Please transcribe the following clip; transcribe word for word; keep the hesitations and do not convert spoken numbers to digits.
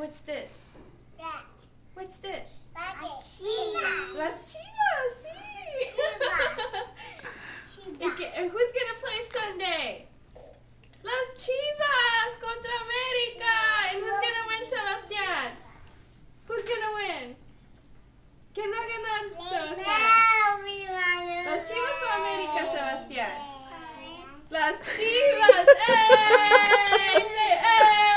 What's this? That. What's this? Chivas. Las Chivas, sí. ¿Y qué, and who's gonna play Sunday? Las Chivas contra América. And who's gonna win, Sebastián? Who's gonna win? ¿Quién va a ganar, Sebastián? ¿Las Chivas o América, Sebastián? Las Chivas. ¡Ey! Say, ¡ey!